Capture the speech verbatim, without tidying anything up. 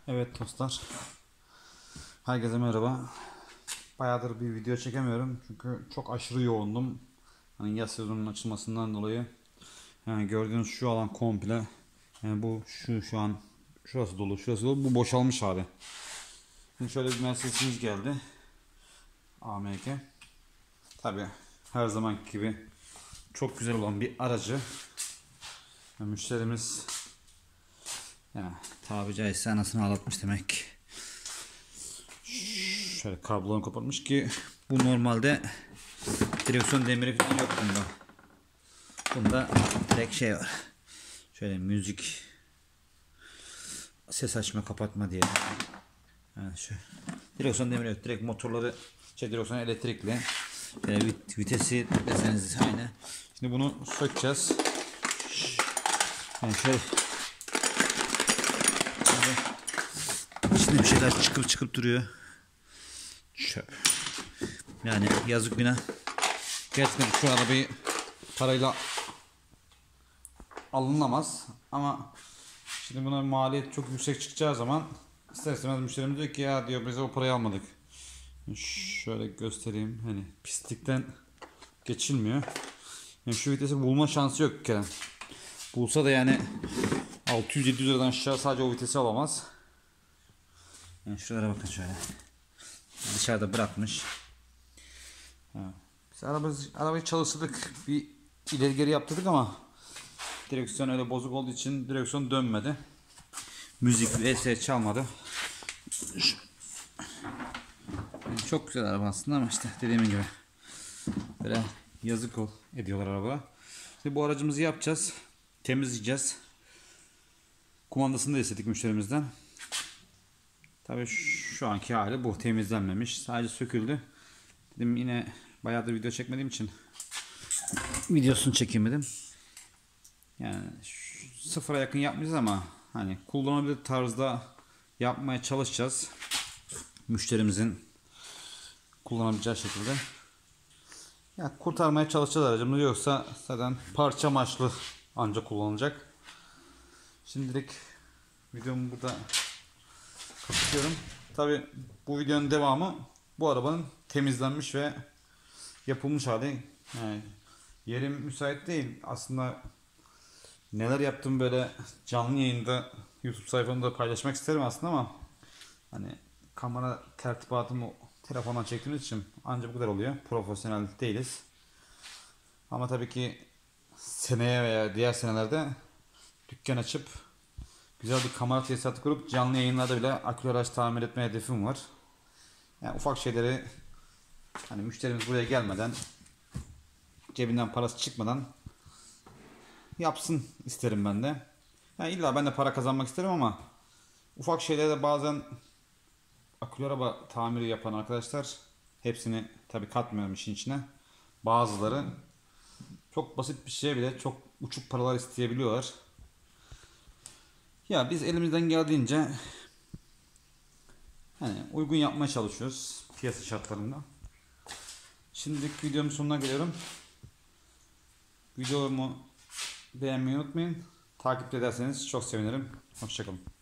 Evet dostlar, herkese merhaba. Bayağıdır bir video çekemiyorum çünkü çok aşırı yoğundum. Hani yaz sezonunun açılmasından dolayı. Yani gördüğünüz şu alan komple. Yani bu şu şu an şurası dolu, şurası dolu. Bu boşalmış hali. Şimdi şöyle bir Mercedes'imiz geldi. A M G. Tabi her zaman gibi çok güzel olan bir aracı. Yani müşterimiz yani tabi caizse anasını ağlatmış demek. Şöyle kablolarını koparmış ki bu normalde direksiyon demiri falan yok bunda. Bunda direkt şey var. Şöyle müzik, ses açma kapatma diye. Yani şu direksiyon demiri yok. Direkt motorları şey direksiyon elektrikli. Şöyle vitesi deseniz aynı. Şimdi bunu sökeceğiz. Yani şöyle içinde bir şeyler çıkıp çıkıp duruyor. Çöp. Yani yazık günah. Gerçekten şu arabayı parayla alınamaz ama şimdi buna maliyet çok yüksek çıkacağı zaman ister istemez müşterimiz diyor ki ya diyor biz o parayı almadık. Şöyle göstereyim, hani pislikten geçilmiyor. Yani şu vitesi bulma şansı yok Kerem. Bulsa da yani altı yüz yedi yüz liradan aşağı sadece o vitesi alamaz. Yani şuralara bakın şöyle. Dışarıda bırakmış. Ha. Biz arabayı, arabayı çalıştırdık. Bir ileri geri yaptırdık ama direksiyon öyle bozuk olduğu için direksiyon dönmedi. Müzik vesaire çalmadı. Yani çok güzel araba aslında ama işte dediğim gibi böyle yazık ol ediyorlar araba. Şimdi bu aracımızı yapacağız. Temizleyeceğiz. Kumandasını da istedik müşterimizden. Tabii şu anki hali bu, temizlenmemiş. Sadece söküldü. Dedim yine bayağıdır video çekmediğim için videosunu çekeyim dedim. Yani sıfıra yakın yapmayacağız ama hani kullanılabilir tarzda yapmaya çalışacağız. Müşterimizin kullanabileceği şekilde. Ya kurtarmaya çalışacağız aracımız, yoksa zaten parça amaçlı ancak kullanılacak. Şimdilik videomu burada kapatıyorum. Tabi bu videonun devamı bu arabanın temizlenmiş ve yapılmış hali. Yani yerim müsait değil. Aslında neler yaptım böyle canlı yayında YouTube sayfamda paylaşmak isterim aslında ama hani kamera tertibatımı telefondan çektiğimiz için ancak bu kadar oluyor. Profesyonel değiliz. Ama tabii ki seneye veya diğer senelerde dükkan açıp güzel bir kamera tesisatı kurup canlı yayınlarda bile akülü araç tamir etme hedefim var. Yani ufak şeyleri hani müşterimiz buraya gelmeden, cebinden parası çıkmadan yapsın isterim ben de. Yani illa ben de para kazanmak isterim ama ufak şeylerde bazen akülü araba tamiri yapan arkadaşlar, hepsini tabi katmıyorum işin içine. Bazıları çok basit bir şeye bile çok uçuk paralar isteyebiliyorlar. Ya biz elimizden geldiğince hani uygun yapmaya çalışıyoruz piyasa şartlarında. Şimdilik videomun sonuna geliyorum. Videomu beğenmeyi unutmayın. Takip ederseniz çok sevinirim. Hoşça kalın.